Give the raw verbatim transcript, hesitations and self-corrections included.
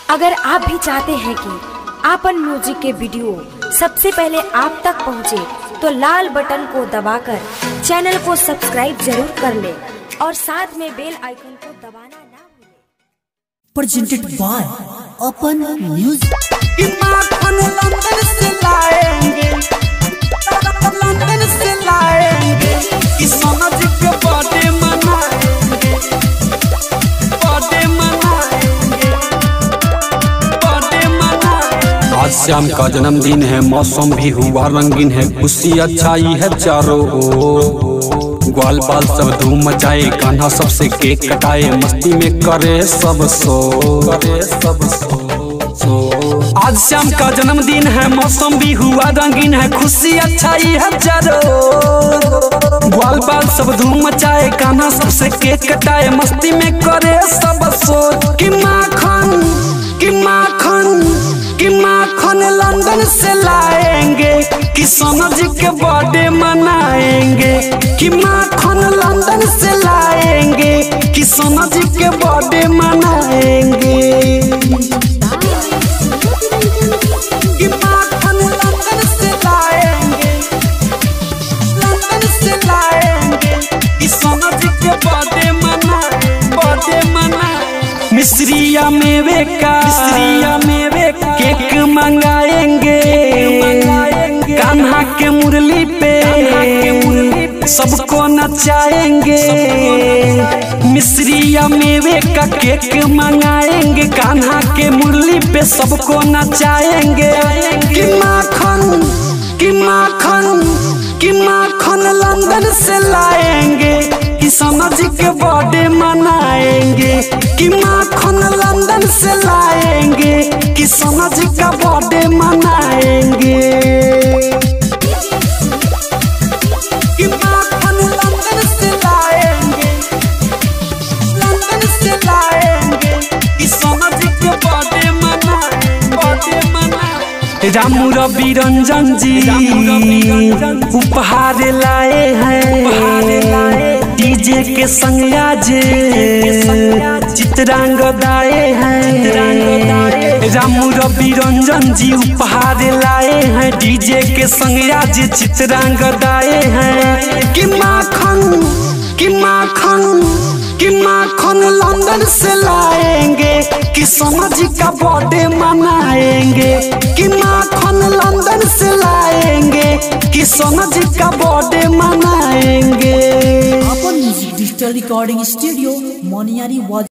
अगर आप भी चाहते हैं कि आपन म्यूजिक के वीडियो सबसे पहले आप तक पहुंचे, तो लाल बटन को दबाकर चैनल को सब्सक्राइब जरूर कर ले और साथ में बेल आइकन को दबाना ना भूलें। Presented by Apan music. London से लाएंगे, लंदन से लाएंगे, इस समझ के बर्थडे मनाएंगे, बर्थडे मनाएंगे, बर्थडे मनाएंगे। आज श्याम का जन्मदिन है, मौसम भी हुआ रंगीन है, खुशी अच्छाई है चारों ओर। ग्वाल बाल सब धूम मचाए, कान्हा सबसे केक कटाए, मस्ती में करे सब सो, करे सब सो, सो। आज श्याम का जन्मदिन है, मौसम भी हुआ रंगीन है, खुशी अच्छाई है चारों। ग्वाल बाल सब धूम मचाए, कान्हा सबसे केक कटाए, मस्ती में करे सब सो। कि माखन कि माखन कि माखन लंदन से लाएंगे, कि समझ के बर्थडे मनाएंगे। कि माखन लंदन से लाएंगे, कि समझ के बर्थडे मनाएंगे। कि माखन लंदन से लाएंगे, लंदन से लाएंगे, कि समझ के बर्थडे मनाएंगे, बर्थडे मनाएंगे। मिश्रिया मेवे का मिश्रिया मेवे का केक मंगाएंगे, कान्हा के मुरली पे सबको नचाएंगे। मिश्रिया मेवे का केक मंगाएंगे, कान्हा के मुरली पे सबको नचाएंगे। कि माखन कि माखन कि माखन लंदन से लाएंगे, कि समझ के बर्थडे मनाएंगे। कि माखन लंदन से लाएंगे, कि समझ का बर्थडे मनाएंगे। कि माखन लंदन से लाएंगे, लंदन से लाएंगे, कि समझ के बर्थडे मनाएंगे, बर्थडे मनाएंगे। रामू रवि रंजन जी उपहार लाए हैं, डीजे के संग आज चित्रांग गाए हैं। रामू रवि रंजन जी उपहार लाए हैं, डीजे के संग आज चित्रांग गाए हैं। कि माखन कि माखन कि माखन लंदन से लाएंगे, कि समझ का बर्थडे मनाएंगे। कि माखन लंदन से लाएंगे, कि समझ का बर्थडे मनाएंगे। Apan music digital recording studio Moniyari.